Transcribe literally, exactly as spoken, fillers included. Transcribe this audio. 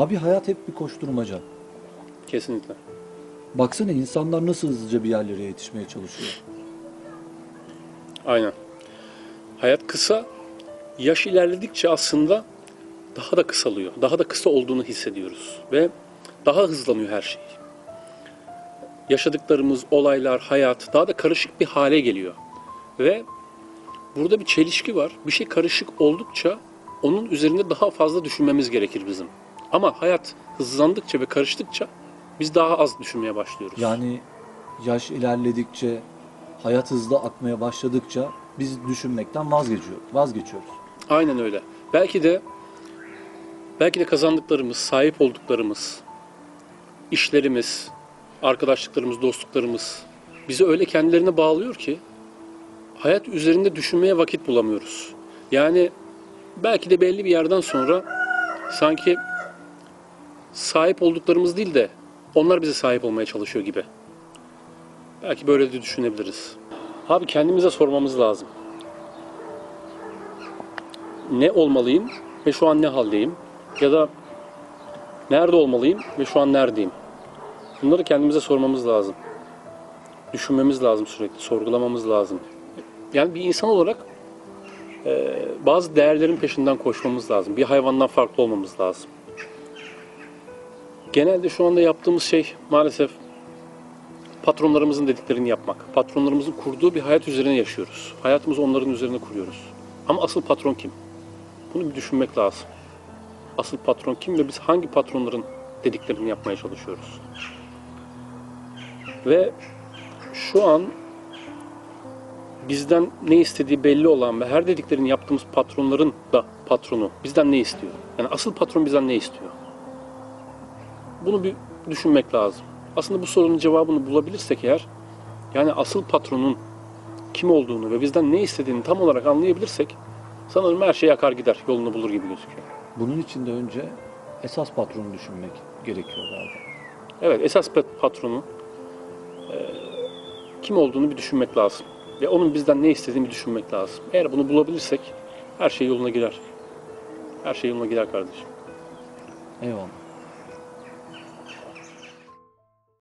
Abi hayat hep bir koşturmaca. Kesinlikle. Baksana insanlar nasıl hızlıca bir yerlere yetişmeye çalışıyor. Aynen. Hayat kısa, yaş ilerledikçe aslında daha da kısalıyor. Daha da kısa olduğunu hissediyoruz. Ve daha hızlanıyor her şey. Yaşadıklarımız, olaylar, hayat daha da karışık bir hale geliyor. Ve burada bir çelişki var. Bir şey karışık oldukça onun üzerinde daha fazla düşünmemiz gerekir bizim. Ama hayat hızlandıkça ve karıştıkça biz daha az düşünmeye başlıyoruz. Yani yaş ilerledikçe, hayat hızlı akmaya başladıkça biz düşünmekten vazgeçiyor, vazgeçiyoruz. Aynen öyle. Belki de belki de kazandıklarımız, sahip olduklarımız, işlerimiz, arkadaşlıklarımız, dostluklarımız bizi öyle kendilerine bağlıyor ki hayat üzerinde düşünmeye vakit bulamıyoruz. Yani belki de belli bir yerden sonra sanki sahip olduklarımız değil de onlar bize sahip olmaya çalışıyor gibi. Belki böyle de düşünebiliriz. Abi kendimize sormamız lazım. Ne olmalıyım ve şu an ne haldeyim? Ya da nerede olmalıyım ve şu an neredeyim? Bunları kendimize sormamız lazım. Düşünmemiz lazım sürekli, sorgulamamız lazım. Yani bir insan olarak e, bazı değerlerin peşinden koşmamız lazım. Bir hayvandan farklı olmamız lazım. Genelde şu anda yaptığımız şey maalesef patronlarımızın dediklerini yapmak. Patronlarımızın kurduğu bir hayat üzerine yaşıyoruz. Hayatımızı onların üzerine kuruyoruz. Ama asıl patron kim? Bunu bir düşünmek lazım. Asıl patron kim ve biz hangi patronların dediklerini yapmaya çalışıyoruz? Ve şu an bizden ne istediği belli olan ve her dediklerini yaptığımız patronların da patronu bizden ne istiyor? Yani asıl patron bizden ne istiyor? Bunu bir düşünmek lazım. Aslında bu sorunun cevabını bulabilirsek eğer, yani asıl patronun kim olduğunu ve bizden ne istediğini tam olarak anlayabilirsek, sanırım her şey akar gider, yolunu bulur gibi gözüküyor. Bunun için de önce esas patronu düşünmek gerekiyor galiba. Evet, esas patronun e, kim olduğunu bir düşünmek lazım. Ve onun bizden ne istediğini bir düşünmek lazım. Eğer bunu bulabilirsek her şey yoluna girer. Her şey yoluna girer kardeşim. Eyvallah.